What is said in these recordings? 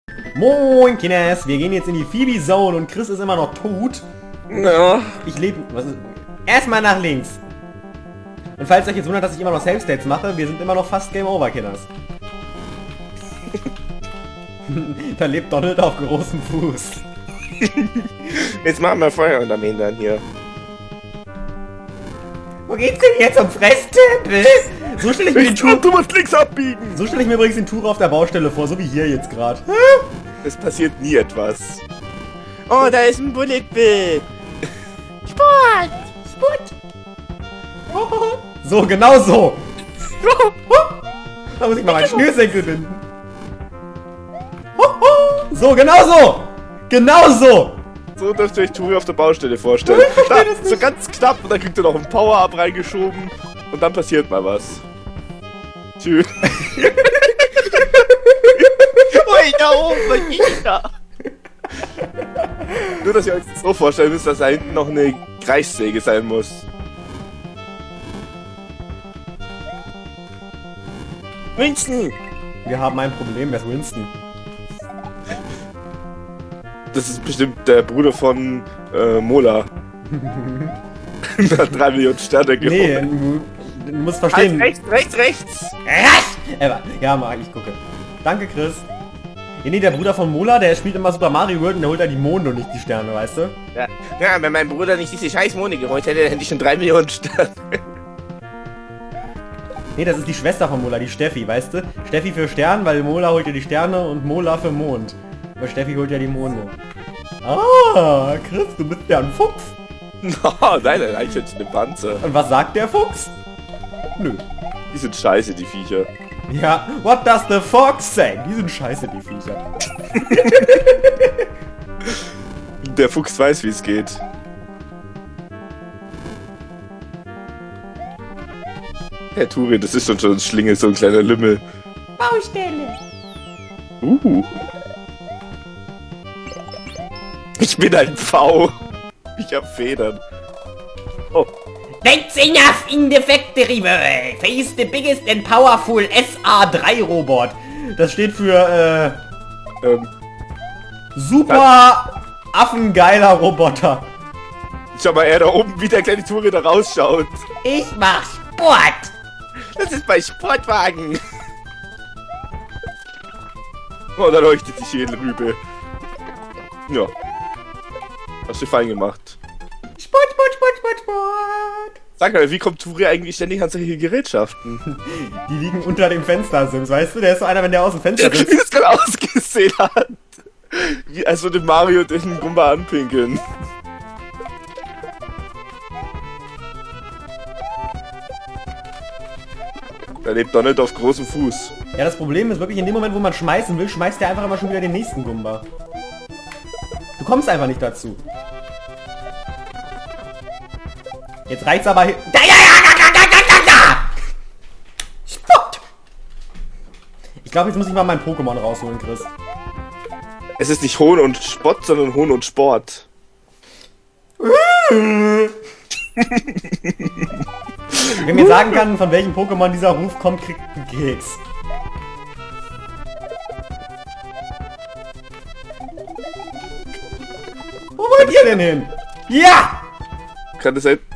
Moin, Kines, wir gehen jetzt in die Phoebe-Zone und Chris ist immer noch tot. Ja. Ich lebe... Was ist... Erstmal nach links. Und falls euch jetzt wundert, dass ich immer noch Save-States mache, wir sind immer noch fast Game Over, Kinders. Da lebt Donald auf großem Fuß. Jetzt machen wir Feuer und am Ende hier. Wo geht's denn jetzt zum Fresstempel? So stelle ich mir den Tour... Du musst links abbiegen! So stelle ich mir übrigens den Tour auf der Baustelle vor, so wie hier jetzt gerade. Es passiert nie etwas. Oh, da ist ein Bullet Bill! Sport! So, genau so. Da muss ich mal meinen Schnürsenkel binden. So, genau so. Genau so. So dürft ihr euch Turi auf der Baustelle vorstellen. Da, so ganz knapp und dann kriegt ihr noch ein Power-Up reingeschoben und dann passiert mal was. Tschüss. Ui, da oben, was ist da? Nur, dass ihr euch das so vorstellen müsst, dass da hinten noch eine Kreissäge sein muss. Winston! Wir haben ein Problem, wer ist Winston? Das ist bestimmt der Bruder von Mola. Hat 3 Millionen Sterne gewonnen. Nee, du musst verstehen. Rechts! Rechts! Ja, mal, ich gucke. Danke, Chris. Ja, nee, der Bruder von Mola, der spielt immer Super Mario World und der holt da die Monde und nicht die Sterne, weißt du? Ja, wenn mein Bruder nicht diese scheiß Monde geholt hätte, dann hätte ich schon 3 Millionen Sterne. Nee, das ist die Schwester von Mola, die Steffi, weißt du? Steffi für Stern, weil Mola holt ja die Sterne und Mola für Mond. Weil Steffi holt ja die Monde. Ah, Chris, du bist ja ein Fuchs. Oh, nein, ein Eichhörnchen im Panzer. Und was sagt der Fuchs? Nö. Die sind scheiße, die Viecher. Ja, what does the fox say? Die sind scheiße, die Viecher. Der Fuchs weiß, wie es geht. Herr Turi, das ist schon ein Schlingel, so ein kleiner Lümmel. Baustelle. Ich bin ein V. Ich hab Federn. Oh. That's enough in the factory, boy. Face the biggest and powerful SA3 Robot. Das steht für, super affengeiler Roboter. Schau mal, er da oben, wie der kleine Turi da rausschaut. Ich mach Sport. Das ist bei Sportwagen. Oh, da leuchtet die Schädelrübe. Ja. Hast du fein gemacht. Sport, Sport, Sport, Sport, Sport. Sag mal, wie kommt Turi eigentlich ständig an solche Gerätschaften? Die liegen unter dem Fenster, Sims, weißt du? Der ist so einer, wenn der aus dem Fenster Wie sitzt. das gerade ausgesehen hat. Wie als würde Mario den Gumba anpinkeln. Da lebt Donald auf großem Fuß. Ja, das Problem ist wirklich, in dem Moment, wo man schmeißen will, schmeißt der einfach immer schon wieder den nächsten Gumba. Du kommst einfach nicht dazu. Jetzt reicht's aber... Sport! Ich glaube, jetzt muss ich mal mein Pokémon rausholen, Chris. Es ist nicht Hohn und Spott, sondern Hohn und Sport. Wer mir sagen kann, von welchem Pokémon dieser Ruf kommt, kriegt einen Keks. Wo wollt ihr denn hin? Ja! Kann das sein?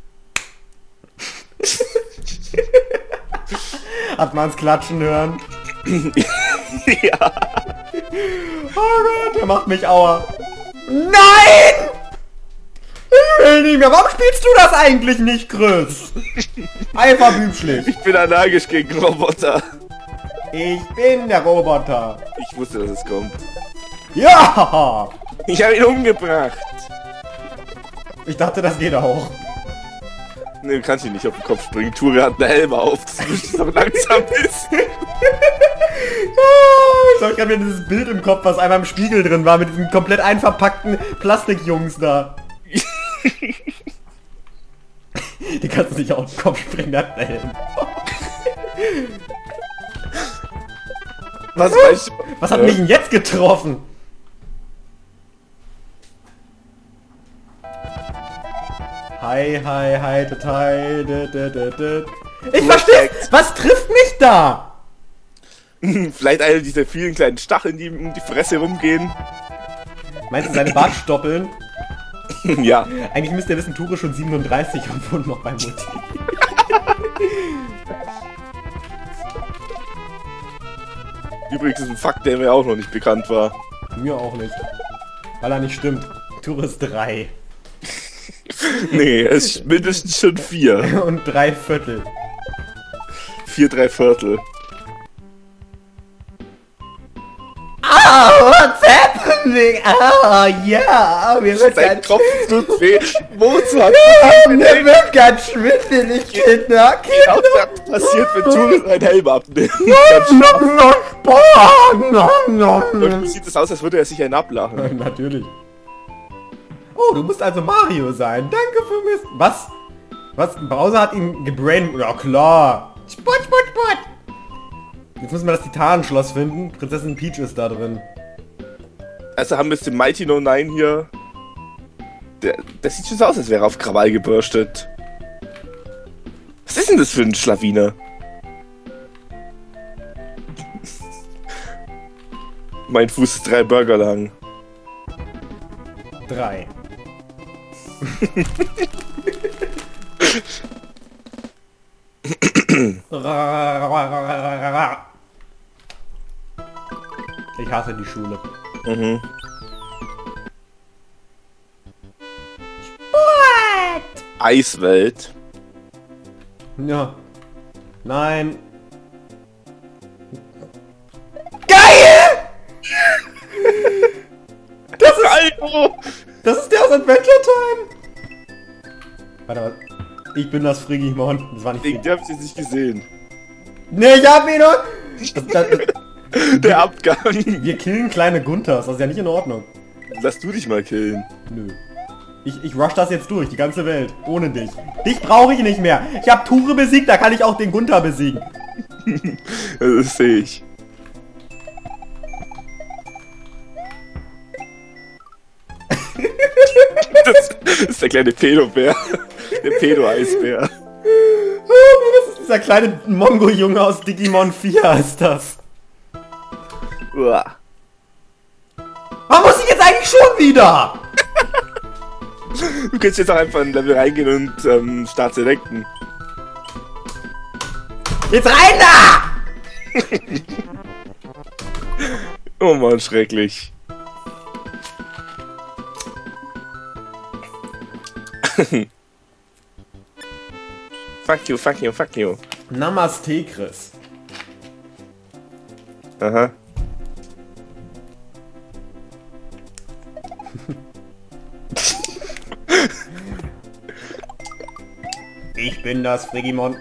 Hat man's klatschen hören? Ja. Oh Gott, der macht mich Aua. Nein! Ich will nicht mehr. Warum spielst du das eigentlich nicht, Chris? Einfach bübschlich. Ich bin allergisch gegen Roboter. Ich bin der Roboter. Ich wusste, dass es kommt. Ja! Ich habe ihn umgebracht. Ich dachte, das geht auch. Ne, du kannst ihn nicht auf den Kopf springen. Turi hat einen Helm auf, dass du so langsam bist. Ich habe gerade wieder dieses Bild im Kopf, was einmal im Spiegel drin war, mit diesen komplett einverpackten Plastikjungs da. Die kannst du nicht auf den Kopf springen, der hat einen Helm. Was hat mich denn jetzt getroffen? Hi, hi, hi, hi, Ich verstehe. Was trifft mich da? Vielleicht eine dieser vielen kleinen Stacheln, die um die Fresse rumgehen. Meinst du seine Bartstoppeln? Ja. Eigentlich müsst ihr wissen, Ture schon 37 und wohnt noch bei Mutti. Übrigens ist ein Fakt, der mir auch noch nicht bekannt war. Mir auch nicht. Weil er nicht stimmt. Ture ist 3. Nee, es ist mindestens schon 4. Und 3/4. 4 3/4. Ah, what's happening? Ah, ja, mir wird Sein ganz... Kopf tut weh. Wozu hat Mir wird ganz schwindelig, Kinder. genau das passiert, wenn Ture seinen Helm abnimmt? Und sieht es aus, als würde er sich einen ablachen. Natürlich. Oh, du musst also Mario sein. Danke für Mist. Was? Was? Bowser hat ihn gebrain... Ja, klar. Sput, sput, sput. Jetzt müssen wir das Titanenschloss finden. Prinzessin Peach ist da drin. Also haben wir jetzt den Mighty No 9 hier. Der sieht schon so aus, als wäre er auf Krawall gebürstet. Was ist denn das für ein Schlawiner? Mein Fuß ist 3 Burger lang. 3. Ich hasse die Schule. Mhm. Eiswelt. Ja. Nein. Geil! Alter! Das ist der aus Adventure Time. Warte mal. Ich bin das Frigimon. Das war nicht Den hab ich jetzt nicht gesehen. Ne, ich hab ihn noch. Der Abgang. Wir killen kleine Gunthers. Das ist ja nicht in Ordnung. Lass du dich mal killen. Nö. Ich rush das jetzt durch, die ganze Welt. Ohne dich. Dich brauche ich nicht mehr. Ich habe Ture besiegt, da kann ich auch den Gunther besiegen. Das sehe ich. Das ist der kleine Pedobär. Der Pedo-Eisbär. Das ist dieser kleine Mongo-Junge aus Digimon 4 ist das. Uah. Warum muss ich jetzt eigentlich schon wieder? Du kannst jetzt auch einfach in ein Level reingehen und Start selecten. Jetzt rein da! Oh Mann, schrecklich. Fuck you, fuck you, fuck you. Namaste, Chris. Aha. Ich bin das Frigimon.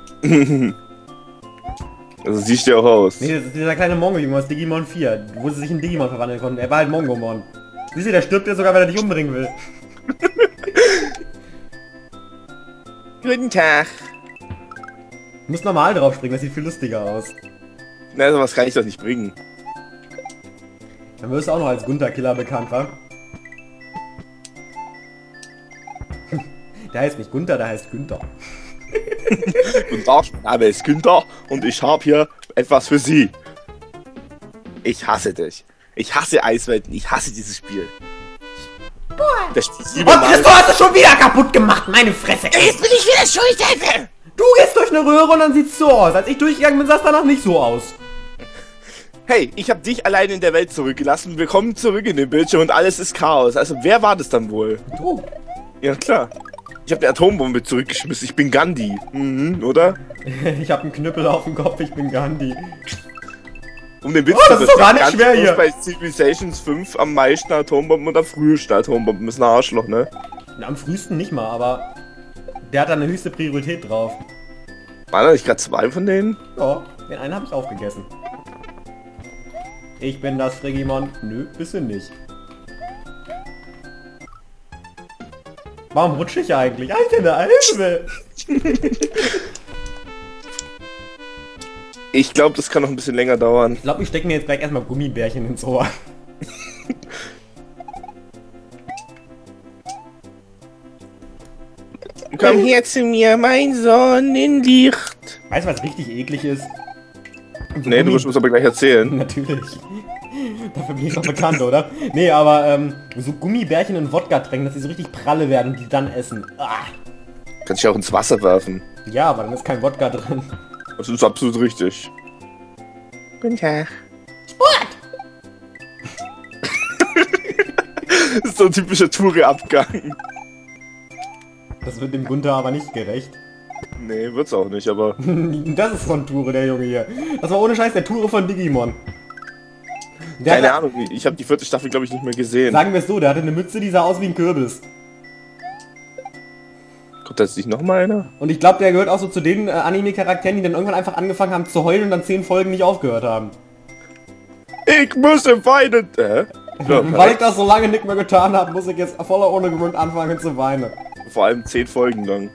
Also siehst du auch aus. Nee, das ist dieser kleine Mongo-Junge aus Digimon 4, wo sie sich in Digimon verwandeln konnten. Er war halt Mongomon. Siehst du, der stirbt ja sogar, wenn er dich umbringen will. Guten Tag. Du musst normal drauf springen, das sieht viel lustiger aus. Na, sowas kann ich doch nicht bringen. Dann wirst du auch noch als Gunther-Killer bekannt, wa? Der heißt nicht Gunther, der heißt Günther. Guten Tag, mein Name ist Günther und ich habe hier etwas für Sie. Ich hasse dich. Ich hasse Eiswelten, ich hasse dieses Spiel. Das Spiel Und Christo hast du schon wieder kaputt gemacht, meine Fresse! Jetzt bin ich wieder schuld, Du gehst durch eine Röhre und dann sieht's so aus. Als ich durchgegangen bin, sah es danach nicht so aus. Hey, ich habe dich allein in der Welt zurückgelassen. Wir kommen zurück in den Bildschirm und alles ist Chaos. Also wer war das dann wohl? Du. Ja klar. Ich habe eine Atombombe zurückgeschmissen. Ich bin Gandhi. Mhm, oder? Ich habe einen Knüppel auf dem Kopf, ich bin Gandhi. Um den Witz Oh, das ist doch gar nicht Gandhi schwer muss hier. bei Civilizations 5 am meisten Atombomben und am frühesten Atombomben. Ist ein Arschloch, ne? Na, am frühesten nicht mal, aber der hat da eine höchste Priorität drauf. Waren da nicht gerade 2 von denen? Ja, den einen habe ich aufgegessen. Ich bin das Frigimon. Nö, bist du nicht. Warum rutsche ich eigentlich? Alter, eine Alve! Ich glaube, das kann noch ein bisschen länger dauern. Ich glaube, ich stecke mir jetzt gleich erstmal Gummibärchen ins Ohr. Komm her zu mir, mein Sonnenlicht. Weißt du, was richtig eklig ist? Nee, du musst uns aber gleich erzählen. Natürlich. Dafür bin ich doch bekannt, oder? Nee, aber so Gummibärchen in Wodka tränken, dass sie so richtig pralle werden und die dann essen. Ah. Kannst dich auch ins Wasser werfen. Ja, aber dann ist kein Wodka drin. Das ist absolut richtig. Guten Tag. Sport! Das ist so ein typischer Touri-Abgang. Das wird dem Gunther aber nicht gerecht. Nee, wird's auch nicht, aber... Das ist von Ture, der Junge hier. Das war ohne Scheiß der Ture von Digimon. Der Keine hat, Ahnung, ich habe die 4. Staffel, glaube ich, nicht mehr gesehen. sagen wir es so, der hatte eine Mütze, die sah aus wie ein Kürbis. Kommt da jetzt nicht nochmal einer? Und ich glaube, der gehört auch so zu den Anime-Charakteren, die dann irgendwann einfach angefangen haben zu heulen und dann 10 Folgen nicht aufgehört haben. Ich muss weinen! Ja, Weil ich das so lange nicht mehr getan habe, muss ich jetzt voller ohne Grund anfangen zu weinen. vor allem 10 Folgen lang.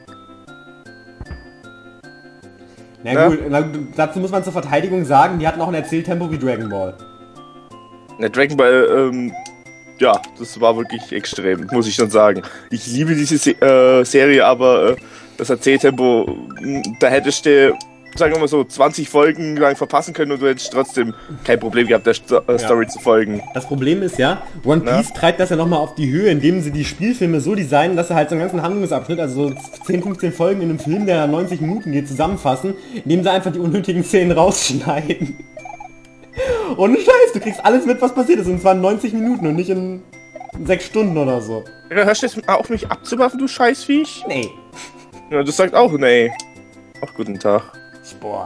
Na Ja. gut, dazu muss man zur Verteidigung sagen, die hatten auch ein Erzähltempo wie Dragon Ball. Der Dragon Ball, ja, das war wirklich extrem, muss ich schon sagen. Ich liebe diese Serie, aber das Erzähltempo, da hättest du, sagen wir mal so, 20 Folgen lang verpassen können und du hättest trotzdem kein Problem gehabt, der Story zu folgen. Das Problem ist ja, One Piece treibt das ja nochmal auf die Höhe, indem sie die Spielfilme so designen, dass sie halt so einen ganzen Handlungsabschnitt, also so 10, 15 Folgen in einem Film, der 90 Minuten geht, zusammenfassen, indem sie einfach die unnötigen Szenen rausschneiden. Ohne Scheiß, du kriegst alles mit, was passiert ist, und zwar in 90 Minuten und nicht in 6 Stunden oder so. Hörst du jetzt auf mich abzuwerfen, du Scheißviech? Nee. Ja, du sagst auch nee. Ach, guten Tag. Sport.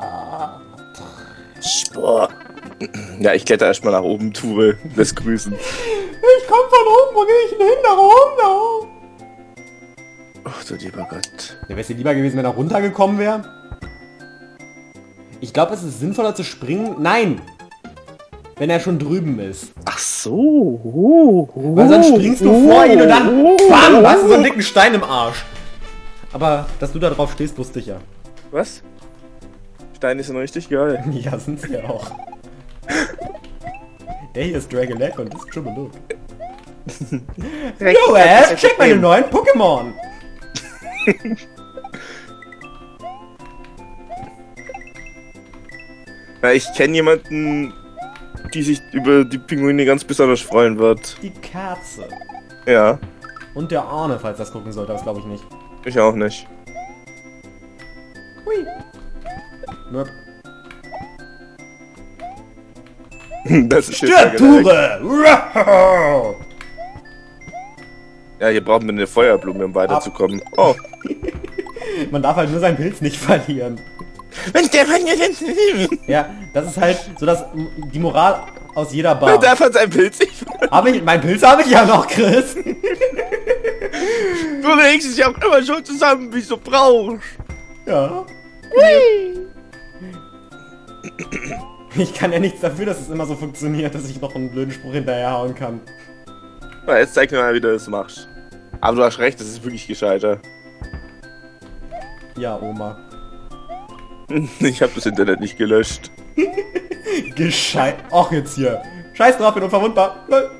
Sport. Ja, ich kletter erstmal nach oben, Ture. Lässt grüßen. Ich komm von oben, wo geh ich denn hin? Da oben, da oben. Ach du lieber Gott. Ja, wär's dir lieber gewesen, wenn er runtergekommen wäre? Ich glaube, es ist sinnvoller zu springen. Nein! Wenn er schon drüben ist. Ach so. Weil sonst springst du vor ihn und dann BAM! Hast du so einen dicken Stein im Arsch. Aber, dass du da drauf stehst, wusste ich ja. Was? Steine sind richtig geil. Ja, sind sie ja auch. Der hier ist Dragon Egg und das ist Triple Look. Yo, Ash, check meine neuen Pokémon! Ja, ich kenne jemanden, die sich über die Pinguine ganz besonders freuen wird. Die Katze. Ja, Und der Arne, falls das gucken sollte, das glaube ich nicht. ich auch nicht. Hui. Nöp. Das ist Stirb, Ture! Ja, hier brauchen wir eine Feuerblume, um weiterzukommen. Oh. Man darf halt nur seinen Pilz nicht verlieren. Ja, das ist halt so die Moral aus jeder Bar. Man darf an seinem Pilz nicht. Mein Pilz habe ich ja noch, Chris. Du legst es ja auch immer schon zusammen, wie du brauchst. Ja. Ich kann ja nichts dafür, dass es immer so funktioniert, dass ich noch einen blöden Spruch hinterherhauen kann. Na, jetzt zeig mir mal, wie du das machst. Aber du hast recht, das ist wirklich gescheiter. Ja, Oma. Ich habe das Internet nicht gelöscht. Gescheit. Och, jetzt hier. Scheiß drauf, bin unverwundbar.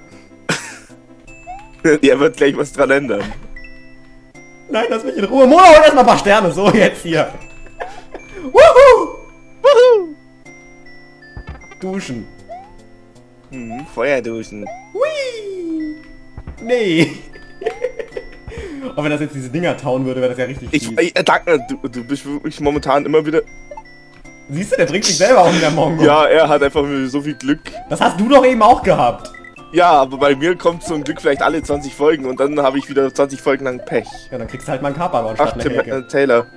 Er wird gleich was dran ändern. Nein, lass mich in Ruhe. Mona, hol erstmal ein paar Sterne. So, jetzt hier. Wuhu! Wuhu! Duschen. Feuerduschen. Hui! Nee. Und wenn das jetzt diese Dinger tauen würde, wäre das ja richtig fies. Danke, du bist wirklich momentan immer wieder... Siehst du, der trinkt sich selber um, der Mongo. Ja, er hat einfach so viel Glück. Das hast du doch eben auch gehabt. Ja, aber bei mir kommt zum Glück vielleicht alle 20 Folgen und dann habe ich wieder 20 Folgen lang Pech. Ja, dann kriegst du halt mal einen Kaperlaun Ach, statt Tim eine Hecke. Taylor.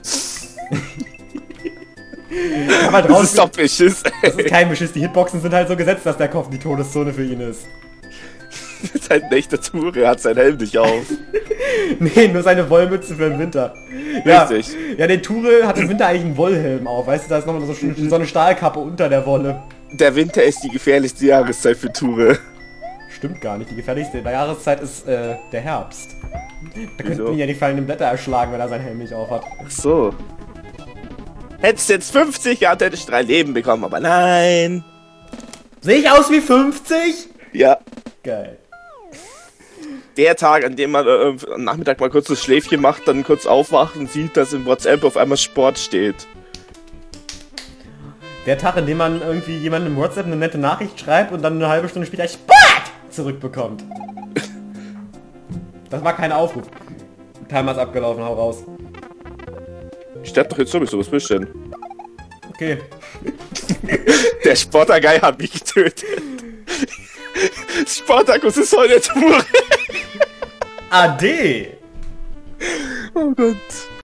Aber Das draußen, ist doch Beschiss. das ist kein Beschiss. Die Hitboxen sind halt so gesetzt, dass der Kopf die Todeszone für ihn ist. Das ist halt ein echter Tour, er hat seinen Helm nicht auf. Nee, nur seine Wollmütze für den Winter. Ja, Richtig. ja, der Ture hat im Winter eigentlich einen Wollhelm auf. Weißt du, da ist noch so eine Stahlkappe unter der Wolle. Der Winter ist die gefährlichste Jahreszeit für Toure. Stimmt gar nicht. Die gefährlichste Jahreszeit ist der Herbst. Da könnten Wieso? ihn ja die fallenden Blätter erschlagen, wenn er seinen Helm nicht auf hat. Ach so. Hättest jetzt 50 gehabt, hättest du 3 Leben bekommen, aber nein. Sehe ich aus wie 50? Ja. Geil. Der Tag, an dem man am Nachmittag mal kurz das Schläfchen macht, dann kurz aufwacht und sieht, dass im WhatsApp auf einmal Sport steht. Der Tag, in dem man irgendwie jemandem im WhatsApp eine nette Nachricht schreibt und dann eine halbe Stunde später Sport zurückbekommt. Das war kein Aufruf. Timer ist abgelaufen, hau raus. Ich sterb doch jetzt sowieso, was bist du denn? Okay. Der Sportagei hat mich getötet. Spartacus ist heute Tour. Ade! Oh Gott.